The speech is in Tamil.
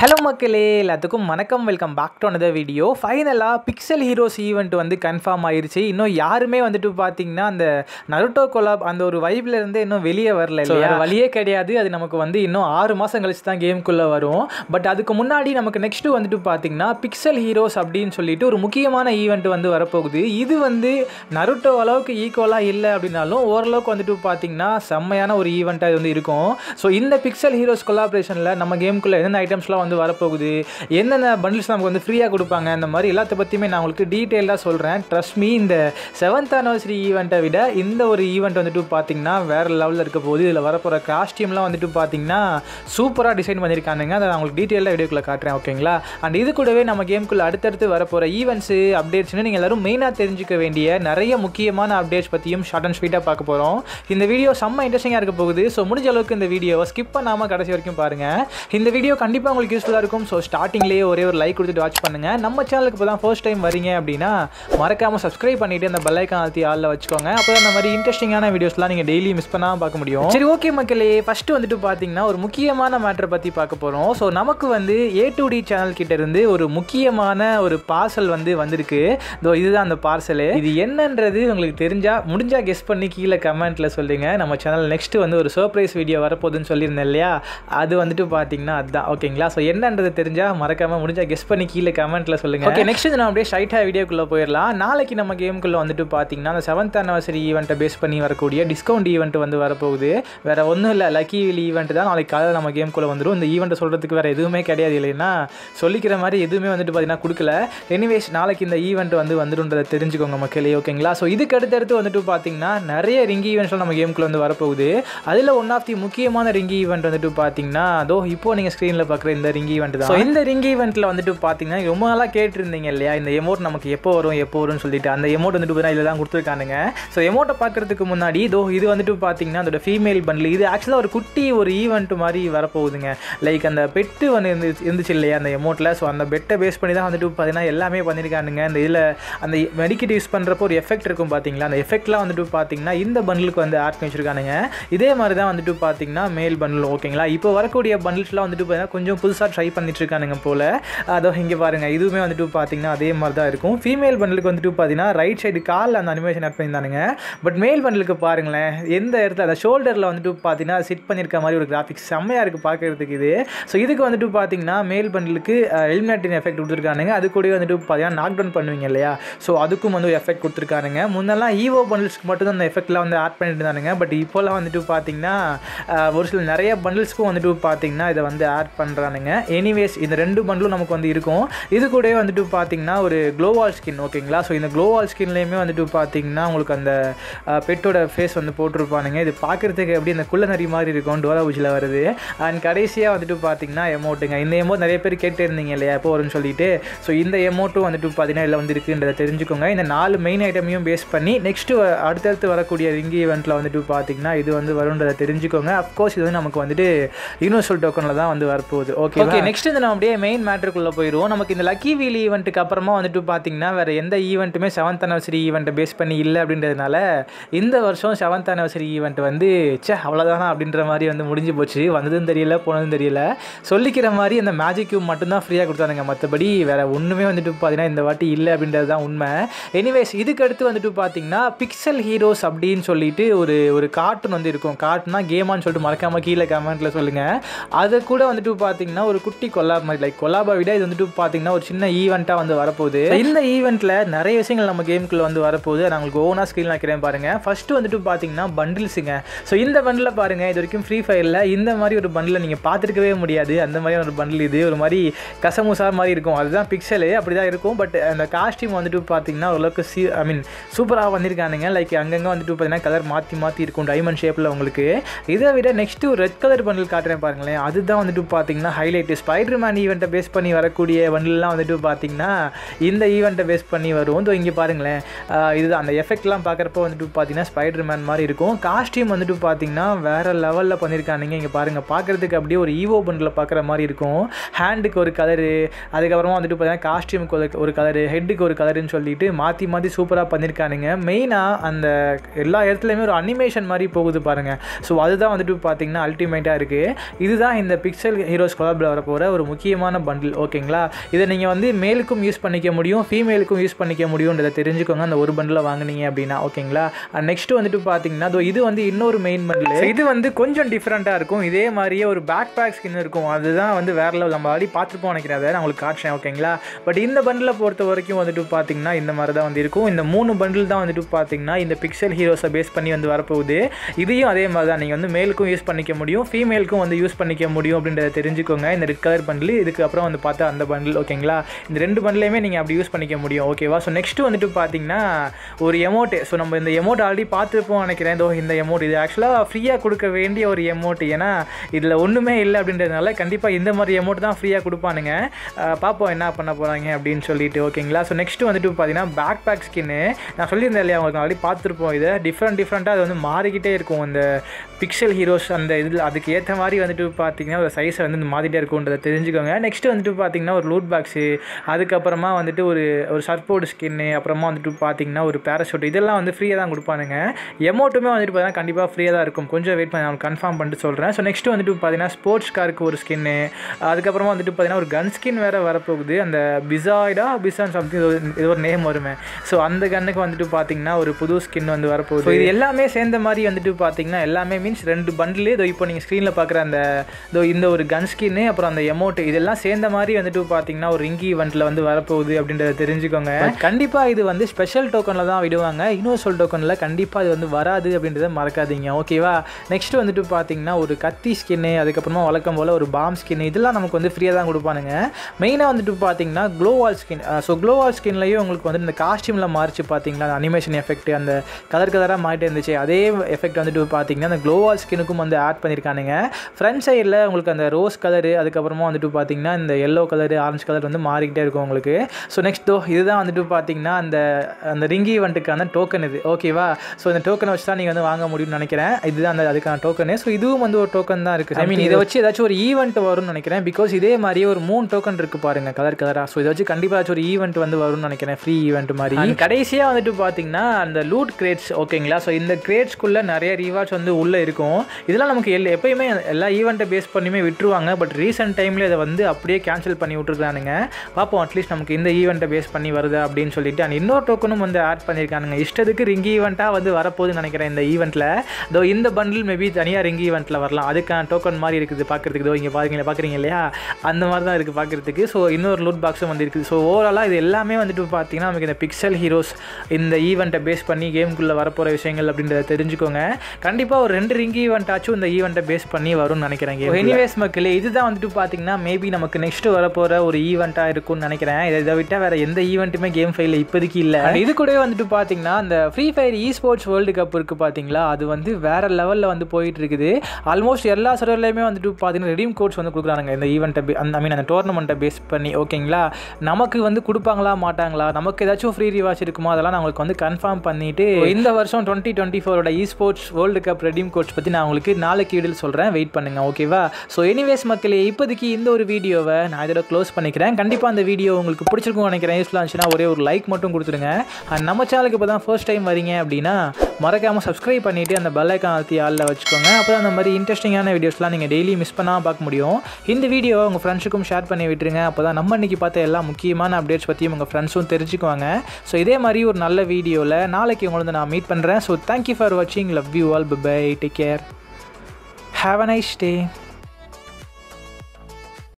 ஹலோ மக்களே, எல்லாத்துக்கும் வணக்கம். Welcome back to another video. ஃபைனலாக பிக்சல் ஹீரோஸ் ஈவெண்ட் வந்து கன்ஃபார்ம் ஆயிடுச்சு. இன்னும் யாருமே வந்துட்டு பார்த்தீங்கன்னா அந்த நருட்டோ கொலாப் அந்த ஒரு வைப்ல இருந்து இன்னும் வெளியே வரல. வேறு வழியே கிடையாது. அது நமக்கு வந்து இன்னும் 6 மாதம் கழிச்சு தான் கேமுக்குள்ளே வரும். பட் அதுக்கு முன்னாடி நமக்கு நெக்ஸ்ட்டு வந்துட்டு பார்த்தீங்கன்னா பிக்சல் ஹீரோஸ் அப்படின்னு சொல்லிட்டு ஒரு முக்கியமான ஈவெண்ட் வந்து வரப்போகுது. இது வந்து நருட்டோ அளவுக்கு ஈக்குவலாக இல்லை அப்படின்னாலும் ஓரளவுக்கு வந்துட்டு பார்த்தீங்கன்னா செம்மையான ஒரு ஈவெண்ட்டாக இது வந்து இருக்கும். ஸோ இந்த பிக்சல் ஹீரோஸ் கொலாபரேஷனில் நம்ம கேமுக்குள்ளே என்னென்ன ஐட்டம்ஸ்லாம் வந்து வரப்போகுது, என்னென்ன பண்டில்ஸ் நமக்கு வந்து ஃப்ரீயாக கொடுப்பாங்க, அந்த மாதிரி எல்லாத்த பற்றியுமே நான் உங்களுக்கு டீட்டெயிலாக சொல்கிறேன். ட்ரஸ்ட் மீ, இந்த 7th anniversary ஈவெண்ட்டை விட இந்த ஒரு ஈவெண்ட் வந்துட்டு பார்த்தீங்கன்னா வேறு லெவலில் இருக்க போகுது. இதில் வரப்போகிற காஸ்டியூம்லாம் வந்துட்டு பார்த்தீங்கன்னா சூப்பராக டிசைன் பண்ணியிருக்கானுங்க. அதை நான் உங்களுக்கு டீட்டெயிலாக வீடியோக்குள்ளே காட்டுறேன், ஓகேங்களா? அண்ட் இது கூடவே நம்ம கேமுக்குள்ளே அடுத்தடுத்து வரப்போகிற ஈவெண்ட்ஸு அப்டேட்ஸ்னு நீங்கள் எல்லோரும் மெயினாக தெரிஞ்சுக்க வேண்டிய நிறைய முக்கியமான அப்டேட்ஸ் பற்றியும் ஷார்ட் அண்ட் ஸ்வீட்டாக பார்க்க போகிறோம். இந்த வீடியோ செம்ம இன்ட்ரெஸ்டிங்காக இருக்க போகுது. ஸோ முடிஞ்ச அளவுக்கு இந்த வீடியோவை ஸ்கிப் பண்ணாமல் கடைசி வரைக்கும் பாருங்கள். இந்த வீடியோ கண்டிப்பாக உங்களுக்கு யூஸ்ஃபுல்லாக இருக்கும். ஸோ ஸ்டார்டிங்லேயே ஒரே ஒரு லைக் கொடுத்துட்டு வாட்ச் பண்ணுங்கள். நம்ம சேனலுக்கு இப்போ தான் ஃபர்ஸ்ட் டைம் வரீங்க அப்படின்னா மறக்காமல் சப்ஸ்கிரைப் பண்ணிவிட்டு அந்த பெல் ஐக்கான் அழுத்தி ஆளில் வச்சுக்கோங்க. அப்போ அந்த மாதிரி இன்ட்ரெஸ்டிங்கான வீடியோஸ்லாம் நீங்கள் டெய்லி மிஸ் பண்ணாமல் பார்க்க முடியும். சரி, ஓகே மக்களே, ஃபஸ்ட்டு வந்துட்டு பார்த்தீங்கன்னா ஒரு முக்கியமான மேட்டரை பற்றி பார்க்க போகிறோம். ஸோ நமக்கு வந்து A2D சேனல் கிட்ட இருந்து ஒரு முக்கியமான ஒரு பார்சல் வந்து வந்திருக்கு. இதுதான் அந்த பார்சலு. இது என்னன்றது உங்களுக்கு முடிஞ்சால் கெஸ் பண்ணி கீழே கமெண்ட்டில் சொல்லுங்கள். நம்ம சேனல் நெக்ஸ்ட்டு வந்து ஒரு சர்ப்ரைஸ் வீடியோ வரப்போகுதுன்னு சொல்லியிருந்தேன் இல்லையா, அது வந்துட்டு பார்த்தீங்கன்னா அதுதான், ஓகேங்களா? ஸோ என்னன்றது தெரிஞ்சால் மறக்காமல் முடிஞ்சால் கெஸ் பண்ணி கீழே கமெண்ட்டில் சொல்லுங்கள். ஓகே, நெக்ஸ்ட் நம்ம அப்படியே ஸ்ட்ரைட்டாக வீடியோக்குள்ளே போயிடலாம். நாளைக்கு நம்ம கேமுக்குள்ளே வந்துட்டு பார்த்தீங்கன்னா அந்த 7th anniversary ஈவெண்ட்டை பேஸ் பண்ணி வரக்கூடிய டிஸ்கவுண்ட் ஈவெண்ட் வந்து வரப்போகுது. வேறு ஒன்றும் இல்லை, லக்கி வீல் ஈவெண்ட் தான் நாளைக்கு காலையில் நம்ம கேமுக்குள்ளே வந்துடும். இந்த ஈவெண்ட்டை சொல்கிறதுக்கு வேறு எதுவுமே கிடையாது, இல்லைன்னா சொல்லிக்கிற மாதிரி எதுவுமே வந்துட்டு பார்த்தீங்கன்னா கொடுக்கல. எனிவேஸ், நாளைக்கு இந்த ஈவெண்ட் வந்து வந்துடுன்றதை தெரிஞ்சுக்கோங்க மக்களே, ஓகேங்களா? ஸோ இதுக்கு அடுத்தடுத்து வந்துட்டு பார்த்தீங்கன்னா நிறைய ரிங்கி ஈவெண்ட்ஸ்லாம் நம்ம கேமுக்குள்ளே வந்து வரப்போகுது. அதில் ஒன் ஆஃப் தி முக்கியமான ரிங்கி ஈவெண்ட் வந்துட்டு பார்த்தீங்கன்னா இப்போது நீங்கள் ஸ்க்ரீனில் பார்க்குற இந்த ரிங்கி ஈவெண்ட் தான். ஸோ இந்த ரிங்கி ஈவெண்ட்டில் வந்துட்டு பார்த்தீங்கன்னா ரொம்ப நாளாக கேட்டிருந்தீங்க இல்லையா, இந்த எமௌண்ட் நமக்கு எப்போ வரும்னு சொல்லிட்டு. அந்த எமௌண்ட் வந்துட்டு பார்த்தீங்கன்னா இதில் தான் கொடுத்துருக்கானுங்க. ஸோ எமௌண்ட்டை பார்க்குறதுக்கு முன்னாடி இது வந்துட்டு பார்த்தீங்கன்னா அதோட ஃபீமேல் பண்டில். இது ஆக்சுவலாக ஒரு குட்டி ஒரு ஈவெண்ட் மாதிரி வரப்போகுதுங்க. லைக் அந்த பெட்டு வந்து இருந்துச்சு இல்லையா அந்த எமௌண்ட்டில். ஸோ அந்த பெட்டை பேஸ் பண்ணி தான் வந்துட்டு பார்த்தீங்கன்னா எல்லாமே பண்ணியிருக்கானுங்க. இந்த இதில் அந்த மெடிக்கெட் யூஸ் பண்ணுறப்போ ஒரு எஃபெக்ட் இருக்கும் பார்த்தீங்களா, அந்த எஃபெக்ட்லாம் வந்துட்டு பார்த்தீங்கன்னா இந்த பண்டிலுக்கு வந்து ஆட் பண்ணி வச்சிருக்கானுங்க. இதே மாதிரி தான் வந்துட்டு பார்த்தீங்கன்னா மேல் பண்டில், ஓகேங்களா? இப்போ வரக்கூடிய பண்டில்ஸ்லாம் வந்துட்டு பார்த்தீங்கன்னா கொஞ்சம் புதுசாக ட்ரை பண்ணிட்டு இருக்கானுங்க போல். இங்கே பாருங்கள், இதுவுமே வந்துட்டு பார்த்தீங்கன்னா அதே மாதிரி தான் இருக்கும். ஃபீமேல் பண்டிலுக்கு வந்துட்டு பார்த்தீங்கன்னா ரைட் சைடு காலில் அந்த அனிமேஷன் ஆட் பண்ணியிருந்தானுங்க. பட் மேல் பண்டிலுக்கு பாருங்களேன், எந்த இடத்துல அந்த ஷோல்டரில் வந்துட்டு பார்த்தீங்கன்னா சிட் பண்ணியிருக்க மாதிரி ஒரு கிராஃபிக்ஸ் செம்மையாக இருக்குது பார்க்குறதுக்கு இது. ஸோ இதுக்கு வந்துட்டு பார்த்தீங்கன்னா மேல் பண்டிலுக்கு எலிமினேட்டிங் எஃபெக்ட் கொடுத்துருக்கானுங்க. அது கூட வந்துட்டு பார்த்தீங்கன்னா நாக் டவுன் பண்ணுவீங்க இல்லையா, ஸோ அதுக்கும் வந்து ஒரு எஃபெக்ட் கொடுத்துருக்கானுங்க. முன்னெல்லாம் ஈவோ பண்டில்ஸ்க்கு மட்டும் தான் அந்த எஃபெக்ட்லாம் வந்து ஆட் பண்ணிட்டு இருந்தானுங்க. பட் இப்போலாம் வந்துட்டு பார்த்தீங்கன்னா ஒரு சில நிறைய பண்டில்ஸ்க்கும் வந்துட்டு பார்த்தீங்கன்னா இதை வந்து ஆட் பண்ணுறானுங்க. எனிவேஸ், இந்த 2 பண்டிலும் நமக்கு வந்து இருக்கும். இது கூட வந்துட்டு பார்த்தீங்கன்னா ஒரு க்ளோவால் ஸ்கின், ஓகேங்களா? ஸோ இந்த க்ளோவால் ஸ்கின்லேயுமே வந்துட்டு பார்த்தீங்கன்னா உங்களுக்கு அந்த பெட்டோட ஃபேஸ் வந்து போட்டிருப்பானுங்க. இது பார்க்குறதுக்கு எப்படி அந்த குள்ள நரி மாதிரி இருக்கும், டோரா பூஜில் வருது. அண்ட் கடைசியாக வந்துட்டு பார்த்தீங்கன்னா எமௌண்ட்டுங்க. இந்த எமௌண்ட் நிறைய பேர் கேட்டு இருந்தீங்க இல்லையா எப்போ வரும்னு சொல்லிட்டு. ஸோ இந்த எமௌண்ட்டும் வந்துட்டு பார்த்தீங்கன்னா இதில் வந்து இருக்குன்றதை தெரிஞ்சுக்கோங்க. இந்த 4 மெயின் ஐட்டமையும் பேஸ் பண்ணி நெக்ஸ்ட்டு அடுத்தடுத்து வரக்கூடிய ரிங்கி ஈவெண்ட்டில் வந்துட்டு பார்த்தீங்கன்னா இது வந்து வரும்ன்றதை தெரிஞ்சுக்கோங்க. அஃப்கோர்ஸ் இது வந்து நமக்கு வந்துட்டு யூனிவர்சல் டோக்கனில் தான் வந்து வரப்போகுது. ஓகே, நெக்ஸ்ட் நம்ம அப்படியே மெயின் மேட்டருக்குள்ளே போயிடுவோம். நமக்கு இந்த லக்கி வீல் ஈவெண்ட்டுக்கு அப்புறமா வந்துட்டு பார்த்தீங்கன்னா வேறு எந்த ஈவெண்ட்டுமே 7th anniversary ஈவெண்ட்டை பேஸ் பண்ணி இல்லை அப்படின்றதுனால இந்த வருஷம் 7th anniversary ஈவெண்ட் வந்து அவ்வளோதானா அப்படின்ற மாதிரி வந்து முடிஞ்சு போச்சு. வந்ததும் தெரியல, போனதும் தெரியல. சொல்லிக்கிற மாதிரி அந்த மேஜிக் கியூப் மட்டும்தான் ஃப்ரீயாக கொடுத்தானுங்க. மற்றபடி வேறு ஒன்றுமே வந்துட்டு பார்த்தீங்கன்னா இந்த வாட்டி இல்லை அப்படின்றது தான் உண்மை. எனிவேஸ், இதுக்கு அடுத்து வந்துட்டு பார்த்தீங்கன்னா பிக்சல் ஹீரோஸ் அப்படின்னு சொல்லிட்டு ஒரு கார்ட்டூன் வந்து இருக்கும். கார்ட்டூனா கேமான்னு சொல்லிட்டு மறக்காமல் கீழே கமெண்ட்டில் சொல்லுங்கள். அது கூட வந்துட்டு பார்த்தீங்கன்னா ஒரு குட்டி கொலாப் மாதிரி, லைக் கொலாபை விட இது வந்துட்டு பார்த்தீங்கன்னா ஒரு சின்ன ஈவெண்ட்டாக வந்து வரப்போகுது. இந்த ஈவெண்ட்டில் நிறைய விஷயங்கள் நம்ம கேமுக்குள்ளே வந்து வரப்போகுது. நான் உங்களுக்கு ஓனாக ஸ்க்ரீன் வைக்கிறேன் பாருங்கள். ஃபஸ்ட்டு வந்துட்டு பார்த்தீங்கன்னா பண்டில்ஸுங்க. ஸோ இந்த பண்டில் பாருங்கள், இது வரைக்கும் ஃப்ரீ ஃபயரில் இந்த மாதிரி ஒரு பண்டில் நீங்கள் பார்த்துருக்கவே முடியாது. அந்த மாதிரியான ஒரு பண்டில் இது ஒரு மாதிரி கசமுசா மாதிரி இருக்கும். அதுதான் பிக்சலு, அப்படி தான் இருக்கும். பட் அந்த காஸ்டியூம் வந்துட்டு பார்த்தீங்கன்னா ஓரளவுக்கு சூப்பராக வந்திருக்கானுங்க. லைக் அங்கங்கே வந்துட்டு பார்த்தீங்கன்னா கலர் மாற்றி இருக்கும் டைமண்ட் ஷேப்பில் உங்களுக்கு. இதை விட நெக்ஸ்ட்டு ரெட் கலர் பண்டில் காட்டுறேன் பாருங்களேன். அதுதான் வந்துட்டு பார்த்தீங்கன்னா ஹைலைட்டு. ஸ்பைடர்மேன் ஈவெண்ட்டை பேஸ் பண்ணி வரக்கூடிய பண்டில்லாம் வந்துட்டு பார்த்தீங்கன்னா இந்த ஈவெண்ட்டை பேஸ் பண்ணி வரும். இங்கே பாருங்களேன், இதுதான் அந்த எஃபெக்ட்லாம் பார்க்குறப்போ வந்துட்டு பார்த்தீங்கன்னா ஸ்பைடர்மேன் மாதிரி இருக்கும். காஸ்டியூம் வந்துட்டு பார்த்தீங்கன்னா வேறு லெவலில் பண்ணியிருக்கானுங்க. இங்கே பாருங்கள், பார்க்குறதுக்கு அப்படியே ஒரு ஈவோ பண்டில் பார்க்குற மாதிரி இருக்கும். ஹேண்டுக்கு ஒரு கலரு, அதுக்கப்புறமா வந்துட்டு பார்த்தீங்கன்னா காஸ்டியூமுக்கு ஒரு கலரு, ஹெட்டுக்கு ஒரு கலருன்னு சொல்லிட்டு மாற்றி சூப்பராக பண்ணியிருக்கானுங்க. மெயினாக அந்த எல்லா இடத்துலையுமே ஒரு அனிமேஷன் மாதிரி போகுது பாருங்கள். ஸோ அதுதான் வந்துட்டு பார்த்தீங்கன்னா அல்டிமேட்டாக இருக்குது. இதுதான் இந்த பிக்சல் ஹீரோஸ் கொலாபில் வரப்போகிற ஒரு முக்கியமான பண்டில். ஓகேங்களா, இதை நீங்கள் வந்து மேலுக்கும் யூஸ் பண்ணிக்க முடியும், ஃபீமேலுக்கும் யூஸ் பண்ணிக்க முடியும்ன்றதை தெரிஞ்சுக்கோங்க அந்த ஒரு பண்டில் வாங்கினீங்க அப்படின்னா. ஓகேங்களா, நெக்ஸ்ட்டு வந்துட்டு பார்த்தீங்கன்னா இது வந்து இன்னொரு மெயின் பண்டில். இது வந்து கொஞ்சம் டிஃப்ரெண்ட்டாக இருக்கும். இதே மாதிரியே ஒரு பேக் பேக் ஸ்கின் இருக்கும். அதுதான் வந்து வேறு லெவல். நம்ம ஆல்ரெடி பார்த்துருப்போம் நினைக்கிறேன், அதை நான் உங்களுக்கு காட்டுறேன். ஓகேங்களா, பட் இந்த பண்டிலை பொறுத்த வரைக்கும் வந்துட்டு பார்த்தீங்கன்னா இந்த மாதிரி தான் வந்து இருக்கும். இந்த 3 பண்டில் தான் வந்துட்டு பார்த்தீங்கன்னா இந்த பிக்சல் ஹீரோஸை பேஸ் பண்ணி வந்து வரப்போகுது. இதையும் அதே மாதிரி தான் நீங்கள் வந்து மேலுக்கும் யூஸ் பண்ணிக்க முடியும், ஃபீமேலுக்கும் வந்து யூஸ் பண்ணிக்க முடியும் அப்படின்றத தெரிஞ்சுக்கோங்க. இந்த ரெட் கலர் பண்டில், இதுக்கு அப்புறம் வந்து பார்த்தா அந்த பண்டில். ஓகேங்களா, இந்த 2 பண்டிலையுமே நீங்கள் அப்படி யூஸ் பண்ணிக்க முடியும். ஓகேவா, ஸோ நெக்ஸ்ட்டு வந்துட்டு பார்த்தீங்கன்னா ஒரு எமோட்டு. ஸோ நம்ம இந்த எமோட் ஆல்ரெடி பார்த்துருப்போம் நினைக்கிறேன். இந்த எமோட் இது ஆக்சுவலாக ஃப்ரீயாக கொடுக்க வேண்டிய ஒரு எமோட். ஏன்னா இதில் ஒன்றுமே இல்லை அப்படின்றதுனால கண்டிப்பாக இந்த மாதிரி எமோட் தான் ஃப்ரீயாக கொடுப்பானுங்க. பார்ப்போம் என்ன பண்ண போகிறாங்க அப்படின்னு சொல்லிட்டு. ஓகேங்களா, ஸோ நெக்ஸ்ட்டு வந்துட்டு பார்த்தீங்கன்னா பேக் பேக் ஸ்கின்னு. நான் சொல்லியிருந்தேன் இல்லையா, உங்களுக்கு ஆல்ரெடி பார்த்துருப்போம். இதை டிஃப்ரெண்ட்டாக அது வந்து மாறிக்கிட்டே இருக்கும். இந்த பிக்சல் ஹீரோஸ் அந்த இதில் அதுக்கு ஏற்ற மாதிரி வந்துட்டு பார்த்தீங்கன்னா ஒரு சைஸை வந்து மாறிட்டே இருக்கும்ன்றதை தெரிஞ்சுக்கோங்க. நெக்ஸ்ட்டு வந்துட்டு பார்த்தீங்கன்னா ஒரு லூட் பாக்ஸு, அதுக்கப்புறமா வந்துட்டு ஒரு சர்போர்டு ஸ்கின்னு, அப்புறமா வந்துட்டு பார்த்தீங்கன்னா ஒரு பேராஷூட், இதெல்லாம் வந்து ஃப்ரீயாக தான் கொடுப்பானுங்க. எமோட்டுமே வந்துட்டு பார்த்தீங்கன்னா கண்டிப்பாக ஃப்ரீயாக தான் இருக்கும். கொஞ்சம் வெயிட் பண்ணி நான் கன்ஃபார்ம் பண்ணிட்டு சொல்கிறேன். ஸோ நெக்ஸ்ட்டு வந்துட்டு பார்த்தீங்கன்னா ஸ்போர்ட்ஸ் காருக்கு ஒரு ஸ்கின்னு, அதுக்கப்புறமா வந்துட்டு பார்த்தீங்கன்னா ஒரு கன் ஸ்கின் வேறு வரப்போகுது. அந்த பிசான் சம்திங் இது ஒரு நேம் வருமே. ஸோ அந்த கன்னுக்கு வந்துட்டு பார்த்தீங்கன்னா ஒரு புது ஸ்கின் வந்து வரப்போகுது. இது எல்லாமே சேர்ந்த மாதிரி வந்துட்டு பார்த்தீங்கன்னா எல்லாமே மீன்ஸ் 2 பண்டில். இப்போ நீங்கள் ஸ்க்ரீனில் பார்க்குற அந்த இந்த ஒரு கன் ஸ்கின்னு, அப்புறம் அந்த எமோட், இதெல்லாம் சேர்ந்த மாதிரி வந்துட்டு பார்த்தீங்கன்னா ஒரு ரிங்கி ஈவெண்ட்டில் வந்து வரப்போகுது அப்படின்றத தெரிஞ்சுக்கோங்க. கண்டிப்பாக இது வந்து ஸ்பெஷல் டோக்கனில் தான் விடுவாங்க, யூனிவர்சல் டோக்கனில் கண்டிப்பாக இது வந்து வராது அப்படின்றத மறக்காதீங்க. ஓகேவா, நெக்ஸ்ட்டு வந்துட்டு பார்த்தீங்கன்னா ஒரு கத்தி ஸ்கின்னு, அதுக்கப்புறமா வழக்கம் போல் ஒரு பாம் ஸ்கின்னு, இதெல்லாம் நமக்கு வந்து ஃப்ரீயாக தான் கொடுப்பானுங்க. மெயினாக வந்துட்டு பார்த்தீங்கன்னா க்ளோவால் ஸ்கின். ஸோ க்ளோவால் ஸ்கின்லையும் உங்களுக்கு வந்து இந்த காஸ்டியூமில் மாறிச்சு பார்த்தீங்களா, அந்த அனிமேஷன் எஃபெக்ட் அந்த கலராக மாறிட்டு இருந்துச்சு. அதே எஃபெக்ட் வந்துட்டு பார்த்தீங்கன்னா அந்த க்ளோவால் ஸ்கினுக்கும் வந்து ஆட் பண்ணியிருக்கானுங்க. ஃப்ரண்ட் சைடில் உங்களுக்கு அந்த ரோஸ் கலரு, அதுக்கப்புறமா வந்துட்டு பார்த்தீங்கன்னா இந்த எல்லோ கலரு, ஆரஞ்சு கலர் வந்து மாறிக்கிட்டே இருக்கும் உங்களுக்கு. ஸோ நெக்ஸ்ட் இதுதான் வந்துட்டு பார்த்தீங்கன்னா அந்த ரிங்கி ஈவெண்ட்டுக்கான டோக்கன் இது. ஓகேவா, ஸோ இந்த டோக்கனை வச்சு தான் நீங்கள் வந்து வாங்க முடியும்னு நினைக்கிறேன். இதுதான் அதுக்கான டோக்கனு. ஸோ இதுவும் வந்து ஒரு டோக்கன் தான் இருக்குது. ஐ மீன் இதை வச்சு ஏதாச்சும் ஒரு ஈவெண்ட் வரும்னு நினைக்கிறேன். பிகாஸ் இதே மாதிரியே ஒரு 3 டோக்கன் இருக்குது பாருங்கள், கலராக. ஸோ இதை வச்சு கண்டிப்பாக ஏதாச்சும் ஒரு ஈவெண்ட் வந்து வரும்னு நினைக்கிறேன், ஃப்ரீ ஈவெண்ட் மாதிரி. கடைசியாக வந்துட்டு பார்த்தீங்கன்னா அந்த லூட் கிரேட்ஸ். ஓகேங்களா, ஸோ இந்த கிரேட்ஸ்க்குள்ளே நிறைய ரிவார்ட்ஸ் வந்து உள்ளே இருக்கும். இதெல்லாம் நமக்கு எப்பயுமே எல்லா ஈவெண்ட்டை பேஸ் பண்ணியுமே விட்டுருவாங்க. பட் ரீசெண்ட் டைமில் இதை வந்து அப்படியே கேன்சல் பண்ணி விட்டுருக்கானுங்க. பார்ப்போம் அட்லீஸ்ட் நமக்கு இந்த ஈவெண்ட்டை பேஸ் பண்ணி வருது அப்படின்னு சொல்லிட்டு. அண்ட் இன்னொரு டோக்கனும் வந்து ஆட் பண்ணியிருக்கானுங்க. இஷ்டத்துக்கு ரிங்கி ஈவெண்ட்டாக வந்து வரப்போகுதுன்னு நினைக்கிறேன் இந்த ஈவெண்ட்டில். இந்த பண்டில் மேபி தனியாக ரிங்கி ஈவெண்ட்டில் வரலாம். அதுக்கான டோக்கன் மாதிரி இருக்குது பார்க்குறதுக்கு. இங்கே பார்க்குறீங்க இல்லையா, அந்த மாதிரி தான் இருக்குது பார்க்குறதுக்கு. ஸோ இன்னொரு லூட் பாக்ஸும் வந்து இருக்குது. ஸோ ஓவராலாக இது எல்லாமே வந்துட்டு பார்த்தீங்கன்னா நமக்கு இந்த பிக்சல் ஹீரோஸ் இந்த ஈவெண்ட்டை பேஸ் பண்ணி கேமுக்குள்ளே வரப்போகிற விஷயங்கள் அப்படின்றத தெரிஞ்சுக்கோங்க. கண்டிப்பாக ஒரு 2 ரிங்கி ஈவெண்ட் ஆச்சும் இந்த ஈவெண்ட்டை பேஸ் பண்ணி வரும்னு நினைக்கிறேன். எனிவேஸ் மக்களே, இதுதான் வந்துட்டு பார்த்தீங்கன்னா மேபி நமக்கு நெக்ஸ்ட் வரப்போகிற ஒரு ஈவெண்ட்டாக இருக்கும்னு நினைக்கிறேன். இதை விட்டால் வேறு எந்த ஈவெண்ட்டுமே கேம் ஃபைலில் இப்போதைக்கு இல்லை. இது கூடவே வந்துட்டு பார்த்தீங்கன்னா அந்த Free Fire esports World Cup இருக்குது பார்த்தீங்களா, அது வந்து வேறு லெவலில் வந்து போயிட்டு இருக்குது. ஆல்மோஸ்ட் எல்லா சர்வர்லையுமே வந்துட்டு பார்த்தீங்கன்னா ரெடீம் கோட்ஸ் வந்து கொடுக்குறாங்க இந்த ஈவெண்ட்டை அந்த டோர்னமெண்ட்டை பேஸ் பண்ணி. ஓகேங்களா, நமக்கு வந்து கொடுப்பாங்களா மாட்டாங்களா, நமக்கு ஏதாச்சும் ஃப்ரீ ரிவார்ட்ஸ் இருக்குமா, அதெல்லாம் நான் உங்களுக்கு வந்து கன்ஃபார்ம் பண்ணிவிட்டு இந்த வருஷம் 2024 esports World Cup redeem codes பற்றி நான் உங்களுக்கு நாளைக்கு வீடியோவில் சொல்கிறேன், வெயிட் பண்ணுங்க. ஓகேவா, ஸோ எனிவேஸ் மக்களே, இப்போதைக்கு இந்த ஒரு வீடியோவை நான் இதோட க்ளோஸ் பண்ணிக்கிறேன். கண்டிப்பாக அந்த வீடியோ உங்களுக்கு பிடிச்சிருக்கும்னு நினைக்கிறேன். யூஸ்ஃபுல்லாக இருந்துச்சுன்னா ஒரே ஒரு லைக் மட்டும் கொடுத்துருங்க. அண்ட் நம்ம சேனலுக்கு இப்போ தான் ஃபர்ஸ்ட் டைம் வரீங்க அப்படின்னா மறக்காமல் சப்ஸ்கிரைப் பண்ணிவிட்டு அந்த பெல் ஐக்கான் அழுத்தி ஆளில் வச்சுக்கோங்க. அப்போ தான் அந்த மாதிரி இன்ட்ரெஸ்டிங்கான வீடியோஸ்லாம் நீங்கள் டெய்லி மிஸ் பண்ணாமல் பார்க்க முடியும். இந்த வீடியோவை உங்கள் ஃப்ரெண்ட்ஸுக்கும் ஷேர் பண்ணி விட்டுருங்க. அப்போ தான் நம்ம இன்றைக்கி பார்த்த எல்லா முக்கியமான அப்டேட்ஸ் பற்றியும் உங்கள் ஃப்ரெண்ட்ஸும் தெரிஞ்சுக்குவாங்க. ஸோ இதே மாதிரி ஒரு நல்ல வீடியோவில் நாளைக்கு உங்களை நான் மீட் பண்ணுறேன். ஸோ தேங்க்யூ ஃபார் வாட்சிங். Love you all. Bye. Take care. Have a nice day.